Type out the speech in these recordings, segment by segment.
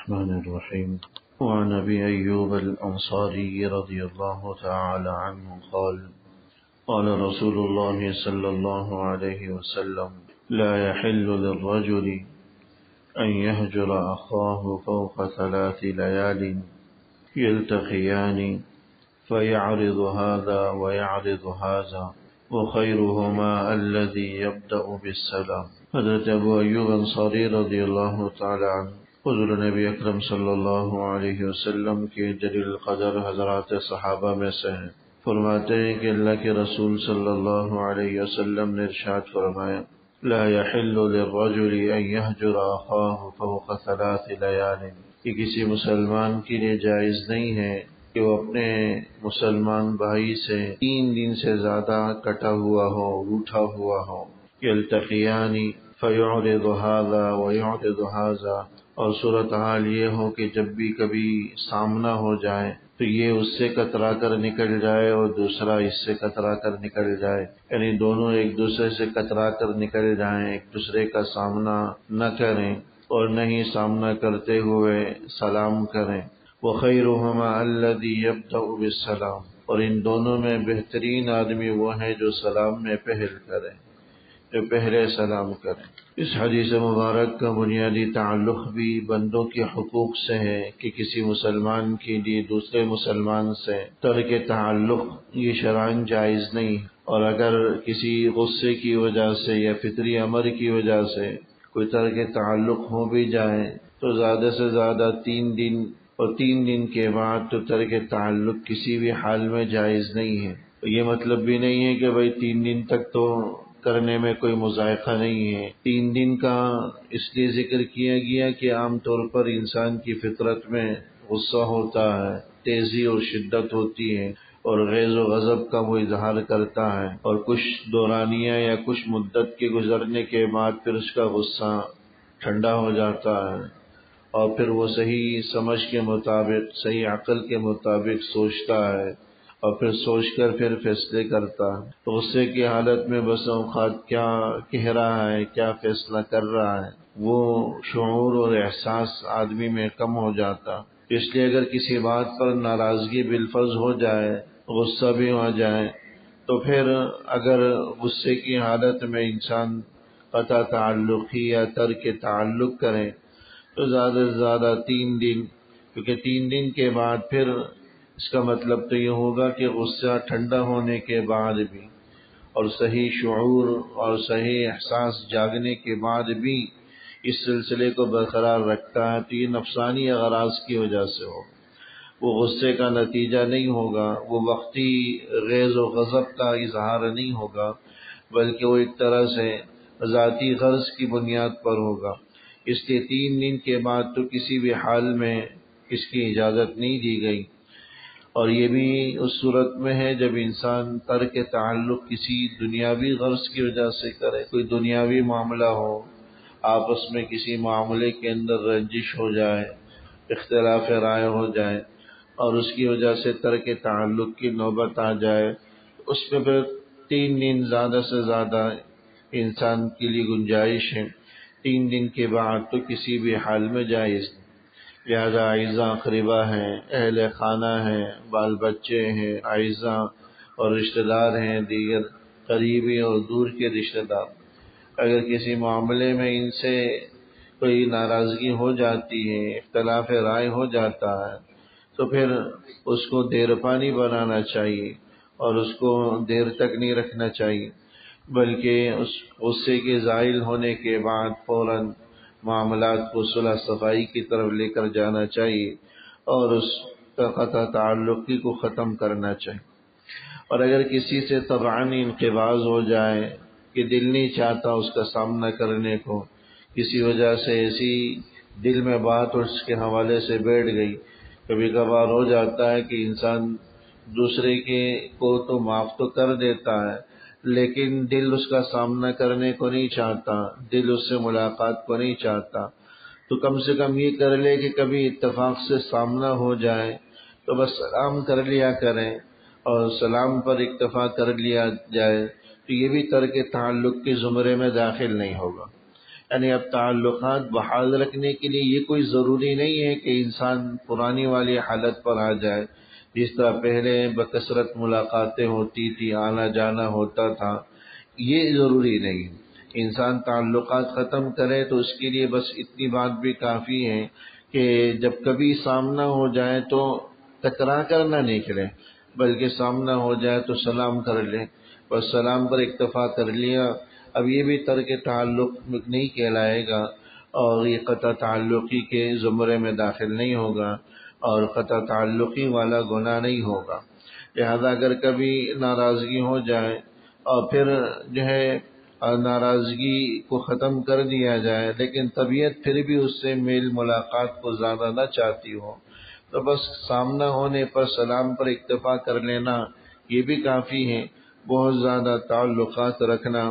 الرحمن الرحيم. وعن أبي أيوب الأنصاري رضي الله تعالى عنه قال قال رسول الله صلى الله عليه وسلم: لا يحل للرجل أن يهجر أخاه فوق 3 ليال يلتقيان فيعرض هذا ويعرض هذا وخيرهما الذي يبدأ بالسلام. حضرت ابو ایوب انصاری رضی اللہ تعالی عنہ حضور نبی اکرم صلی اللہ علیہ وسلم کے جلیل القدر حضرات صحابہ میں سے ہیں. فرماتے ہیں کہ اللہ کے رسول صلی اللہ علیہ وسلم نے ارشاد فرمایا: لا يحل للرجل ان يهجر اخاه فوق 3 ليال، کہ کسی مسلمان کے لیے جائز نہیں ہے کہ وہ اپنے مسلمان بھائی سے 3 دن سے زیادہ کٹا ہوا ہو، روٹھا ہوا ہو. یلتقیان فیعرض هذا ویعرض هذا، اور صورتحال یہ ہو کہ جب بھی کبھی سامنا ہو جائے تو یہ اس سے کترا کر نکل جائے اور دوسرا اس سے کترا کر نکل جائے، یعنی دونوں ایک دوسرے سے کترا کر نکل جائیں، ایک دوسرے کا سامنا نہ کریں اور نہ ہی سامنا کرتے ہوئے سلام کریں. وخیرهما الذی یبدأ بالسلام، اور ان دونوں میں بہترین آدمی وہ ہے جو سلام میں پہل کرے، جو پہلے سلام کریں. اس حدیث مبارک کا بنیادی تعلق بھی بندوں کے حقوق سے ہے کہ کسی مسلمان کے لیے دوسرے مسلمان سے ترک تعلق یہ شرعاً جائز نہیں، اور اگر کسی غصے کی وجہ سے یا فطری امر کی وجہ سے کوئی ترک تعلق ہو بھی جائے تو زیادہ سے زیادہ 3 دن، اور 3 دن کے بعد تو ترک تعلق کسی بھی حال میں جائز نہیں ہے. یہ مطلب بھی نہیں ہے کہ بھئی 3 دن تک تو کرنے میں کوئی مذائقہ نہیں ہے. 3 دن کا اس لیے ذکر کیا گیا کہ عام طور پر انسان کی فطرت میں غصہ ہوتا ہے، تیزی اور شدت ہوتی ہے، اور غیظ و غضب کا وہ اظہار کرتا ہے، اور کچھ دورانیہ یا کچھ مدت کے گزرنے کے بعد پھر اس کا غصہ ٹھنڈا ہو جاتا ہے، اور پھر وہ صحیح سمجھ کے مطابق، صحیح عقل کے مطابق سوچتا ہے، اور پھر سوچ کر پھر فیصلے کرتا ہے. تو غصے کی حالت میں بس اوقات کیا کہہ رہا ہے، کیا فیصلہ کر رہا ہے، وہ شعور اور احساس آدمی میں کم ہو جاتا. اس لیے اگر کسی بات پر ناراضگی بالفرض ہو جائے، غصہ بھی ہو جائے، تو پھر اگر غصے کی حالت میں انسان قطع تعلقی یا ترک تعلق کرے تو زیادہ سے زیادہ 3 دن، کیونکہ 3 دن کے بعد پھر اس کا مطلب تو یہ ہوگا کہ غصہ ٹھنڈا ہونے کے بعد بھی اور صحیح شعور اور صحیح احساس جاگنے کے بعد بھی اس سلسلے کو برقرار رکھتا ہے، تو یہ نفسانی اغراض کی وجہ سے ہو. وہ غصے کا نتیجہ نہیں ہوگا، وہ وقتی غیظ و غضب کا اظہار نہیں ہوگا، بلکہ وہ ایک طرح سے ذاتی غرض کی بنیاد پر ہوگا. اس لیے 3 دن کے بعد تو کسی بھی حال میں اس کی اجازت نہیں دی گئی. اور یہ بھی اس صورت میں ہے جب انسان ترک تعلق کسی دنیاوی غرض کی وجہ سے کرے، کوئی دنیاوی معاملہ ہو، آپس میں کسی معاملے کے اندر رنجش ہو جائے، اختلاف رائے ہو جائے، اور اس کی وجہ سے ترک تعلق کی نوبت آ جائے، اس میں پھر 3 دن زیادہ سے زیادہ انسان کے لیے گنجائش ہے. 3 دن کے بعد تو کسی بھی حال میں جائز. لہذا اعزاء اقربا ہیں، اہل خانہ ہیں، بال بچے ہیں، اعزاء اور رشتہ دار ہیں، دیگر قریبی اور دور کے رشتہ دار، اگر کسی معاملے میں ان سے کوئی ناراضگی ہو جاتی ہے، اختلاف رائے ہو جاتا ہے، تو پھر اس کو دیر پانی بنانا چاہیے اور اس کو دیر تک نہیں رکھنا چاہیے، بلکہ اس غصے کے زائل ہونے کے بعد فوراً معاملات کو صلح صفائی کی طرف لے کر جانا چاہیے اور اس قطع تعلقی کو ختم کرنا چاہیے. اور اگر کسی سے طبعاً انقباض ہو جائے کہ دل نہیں چاہتا اس کا سامنا کرنے کو، کسی وجہ سے ایسی دل میں بات اس کے حوالے سے بیٹھ گئی، کبھی کبھار ہو جاتا ہے کہ انسان دوسرے کے کو تو معاف تو کر دیتا ہے لیکن دل اس کا سامنا کرنے کو نہیں چاہتا، دل اس سے ملاقات کو نہیں چاہتا، تو کم سے کم یہ کر لے کہ کبھی اتفاق سے سامنا ہو جائے تو بس سلام کر لیا کریں، اور سلام پر اکتفا کر لیا جائے، تو یہ بھی ترک تعلق کے زمرے میں داخل نہیں ہوگا. یعنی اب تعلقات بحال رکھنے کے لیے یہ کوئی ضروری نہیں ہے کہ انسان پرانی والی حالت پر آ جائے، جس طرح پہلے بکثرت ملاقاتیں ہوتی تھی، آنا جانا ہوتا تھا، یہ ضروری نہیں۔ انسان تعلقات ختم کرے تو اس کے لیے بس اتنی بات بھی کافی ہے کہ جب کبھی سامنا ہو جائے تو ٹکرا کر نہ نکلے، بلکہ سامنا ہو جائے تو سلام کر لے، بس سلام پر اکتفا کر لیا۔ اب یہ بھی ترک تعلق نہیں کہلائے گا اور یہ قطع تعلقی کے زمرے میں داخل نہیں ہوگا اور قطع تعلقی والا گناہ نہیں ہوگا۔ لہذا اگر کبھی ناراضگی ہو جائے اور پھر جو ہے ناراضگی کو ختم کر دیا جائے، لیکن طبیعت پھر بھی اس سے میل ملاقات کو زیادہ نہ چاہتی ہو، تو بس سامنا ہونے پر سلام پر اکتفا کر لینا یہ بھی کافی ہے۔ بہت زیادہ تعلقات رکھنا،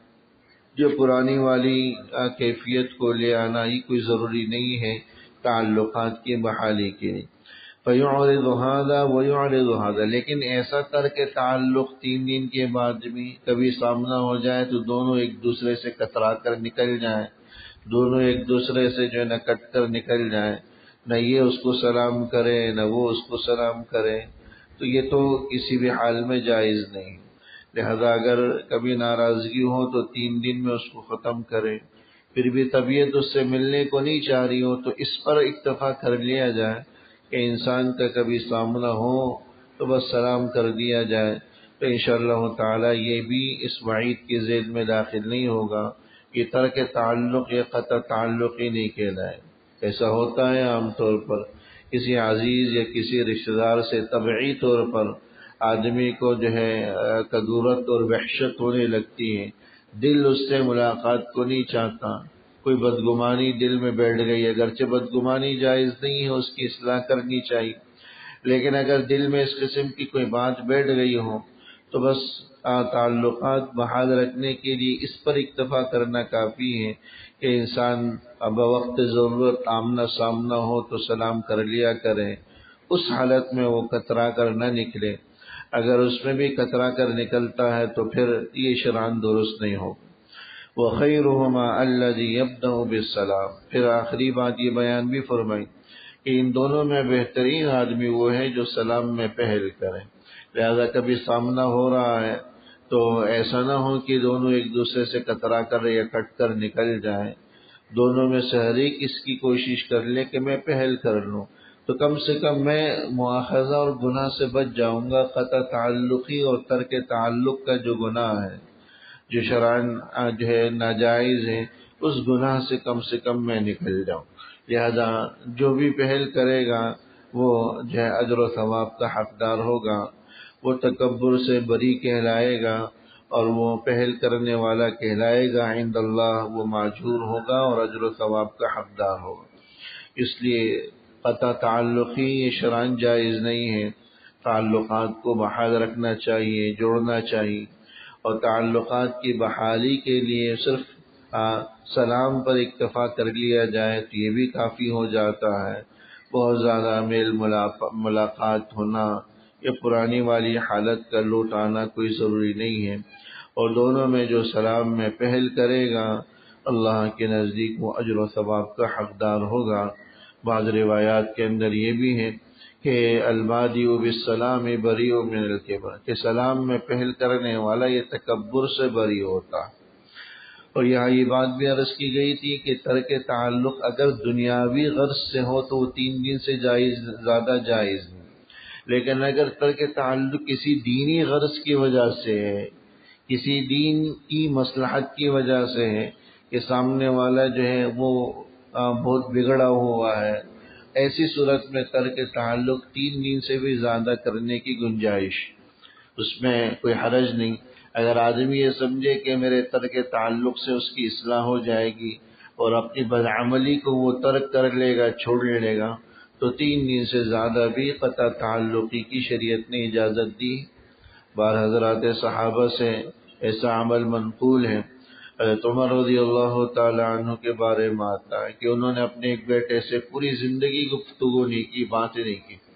جو پرانی والی کیفیت کو لے آنا، یہ کوئی ضروری نہیں ہے تعلقات کی بحالی کے لیے۔ فَيُعْرِضُ هَذَا وَيُعْرِضُ هَذَا، لیکن ایسا کر کے تعلق 3 دن کے بعد بھی کبھی سامنا ہو جائے تو دونوں ایک دوسرے سے کترا کر نکل جائیں، دونوں ایک دوسرے سے جو ہے نہ کٹ کر نکل جائیں، نہ یہ اس کو سلام کرے نہ وہ اس کو سلام کرے، تو یہ تو کسی بھی حال میں جائز نہیں۔ لہذا اگر کبھی ناراضگی ہو تو 3 دن میں اس کو ختم کرے، پھر بھی طبیعت اس سے ملنے کو نہیں چاہ رہی ہو تو اس پر اکتفا کر لیا جائے کہ انسان کا کبھی سامنا ہو تو بس سلام کر دیا جائے، تو انشاءاللہ تعالی یہ بھی اس وعید کی ذیل میں داخل نہیں ہوگا۔ یہ ترک تعلق یا قطع تعلق ہی نہیں کہلائے۔ ایسا ہوتا ہے عام طور پر کسی عزیز یا کسی رشتہ دار سے طبعی طور پر آدمی کو جو ہے کدورت اور وحشت ہونے لگتی ہے، دل اس سے ملاقات کو نہیں چاہتا، کوئی بدگمانی دل میں بیٹھ گئی، اگرچہ بدگمانی جائز نہیں ہے، اس کی اصلاح کرنی چاہیے، لیکن اگر دل میں اس قسم کی کوئی بات بیٹھ گئی ہو تو بس تعلقات بحال رکھنے کے لیے اس پر اکتفا کرنا کافی ہے کہ انسان اب وقت ضرورت آمنا سامنا ہو تو سلام کر لیا کرے، اس حالت میں وہ کترا کر نہ نکلے۔ اگر اس میں بھی کترا کر نکلتا ہے تو پھر یہ شرعاً درست نہیں ہو۔ وَخَيْرُهُمَا الَّذِي يَبْدَأُ بِالسَّلَامِ، پھر آخری بات یہ بیان بھی فرمائی کہ ان دونوں میں بہترین آدمی وہ ہے جو سلام میں پہل کرے۔ لہذا کبھی سامنا ہو رہا ہے تو ایسا نہ ہو کہ دونوں ایک دوسرے سے کترا کر یا کٹ کر نکل جائیں، دونوں میں سے ہر ایک اس کی کوشش کر لے کہ میں پہل کر لوں، تو کم سے کم میں مواخذہ اور گناہ سے بچ جاؤں گا۔ قطع تعلقی اور ترک تعلق کا جو گناہ ہے، جو شرعاً جو ہے ناجائز ہے، اس گناہ سے کم میں نکل جاؤں۔ لہذا جو بھی پہل کرے گا وہ جو ہے اجر و ثواب کا حقدار ہوگا، وہ تکبر سے بری کہلائے گا اور وہ پہل کرنے والا کہلائے گا، عند اللہ وہ ماجور ہوگا اور اجر و ثواب کا حقدار ہوگا۔ اس لیے قطع تعلقی یہ شرعاً جائز نہیں ہے، تعلقات کو بحال رکھنا چاہیے، جوڑنا چاہیے، اور تعلقات کی بحالی کے لیے صرف سلام پر اکتفا کر لیا جائے تو یہ بھی کافی ہو جاتا ہے۔ بہت زیادہ میل ملاقات ہونا یا پرانی والی حالت کا لوٹ آنا کوئی ضروری نہیں ہے، اور دونوں میں جو سلام میں پہل کرے گا اللہ کے نزدیک وہ اجر و ثواب کا حقدار ہوگا۔ بعض روایات کے اندر یہ بھی ہے کہ البادی بالسلام بری من الکبر، کہ سلام میں پہل کرنے والا یہ تکبر سے بری ہوتا۔ اور یہاں یہ بات بھی عرض کی گئی تھی کہ ترک تعلق اگر دنیاوی غرض سے ہو تو وہ 3 دن سے زیادہ جائز نہیں، لیکن اگر ترک تعلق کسی دینی غرض کی وجہ سے ہے، کسی دین کی مصلحت کی وجہ سے ہے کہ سامنے والا جو ہے وہ بہت بگڑا ہوا ہے، ایسی صورت میں ترک تعلق 3 دن سے بھی زیادہ کرنے کی گنجائش، اس میں کوئی حرج نہیں۔ اگر آدمی یہ سمجھے کہ میرے ترک تعلق سے اس کی اصلاح ہو جائے گی اور اپنی بدعملی کو وہ ترک کر لے گا، چھوڑ لے گا، تو 3 دن سے زیادہ بھی قطع تعلقی کی شریعت نے اجازت دی۔ بعض حضرات صحابہ سے ایسا عمل منقول ہے۔ حضرت عمر رضی اللہ تعالی عنہ کے بارے میں آتا ہے کہ انہوں نے اپنے ایک بیٹے سے پوری زندگی گفتگو نہیں کی، باتیں نہیں کی،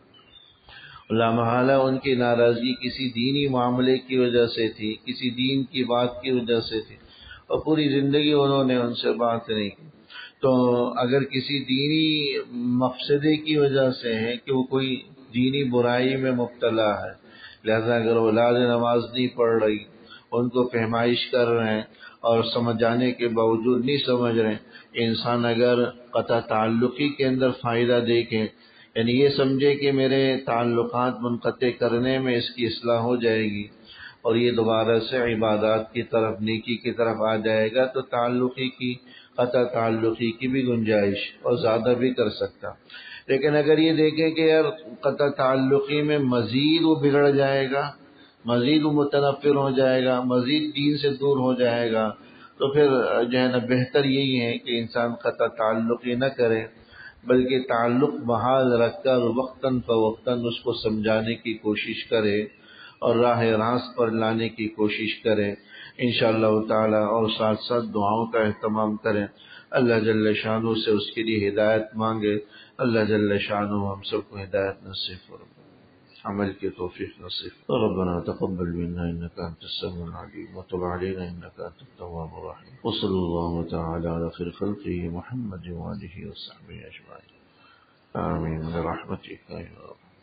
لامحالہ ان کی ناراضگی کسی دینی معاملے کی وجہ سے تھی، کسی دین کی بات کی وجہ سے تھی، اور پوری زندگی انہوں نے ان سے بات نہیں کی. تو اگر کسی دینی مقصدے کی وجہ سے ہے کہ وہ کوئی دینی برائی میں مبتلا ہے، لہذا اگر اولاد نماز نہیں پڑھ رہی، ان کو فہمائش کر رہے ہیں اور سمجھانے کے باوجود نہیں سمجھ رہے، انسان اگر قطع تعلقی کے اندر فائدہ دیکھے، یعنی یہ سمجھے کہ میرے تعلقات منقطع کرنے میں اس کی اصلاح ہو جائے گی اور یہ دوبارہ سے عبادات کی طرف، نیکی کی طرف آ جائے گا، تو قطع تعلقی کی بھی گنجائش اور زیادہ بھی کر سکتا. لیکن اگر یہ دیکھیں کہ یار قطع تعلقی میں مزید وہ بگڑ جائے گا، مزید وہ متنفر ہو جائے گا، مزید دین سے دور ہو جائے گا، تو پھر جو ہے نا بہتر یہی ہے کہ انسان قطع تعلقی نہ کرے، بلکہ تعلق بحال رکھ کر وقتاً فوقتاً اس کو سمجھانے کی کوشش کرے اور راہ راست پر لانے کی کوشش کرے انشاءاللہ تعالی، اور ساتھ ساتھ دعاؤں کا اہتمام کریں. اللہ جل شانہ سے اس کے لیے ہدایت مانگے. اللہ جل شانہ ہم سب کو ہدایت نصیب فرمائے، عمل کی توفیق نصیب. ربنا تقبل منا انك انت السميع العليم وتب علينا انك انت التواب الرحيم. وصلى الله تعالى على خير خلقه محمد وآله وصحبه اجمعين. آمين برحمتك يا رب.